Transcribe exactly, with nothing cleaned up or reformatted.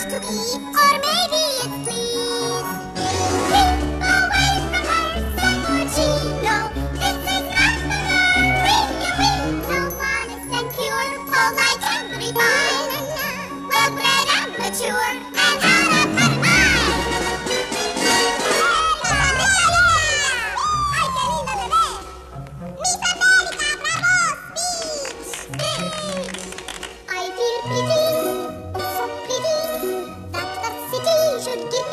to eat, or maybe it's please. Keep away from her, Saporino. This is not the her. No honest and pure, polite and refined. Well-bred and mature, and out of her mind. ¡Ay, qué lindo bebé! ¡Miss América, bravo! Speech! Speech! I feel pity, so pity, that the city should give